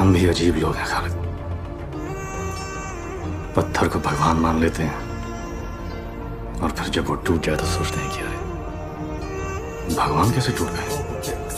हम भी अजीब लोग हैं खालिद। पत्थर को भगवान मान लेते हैं और फिर जब वो टूट जाए तो सोचते हैं कि अरे भगवान कैसे टूट गए।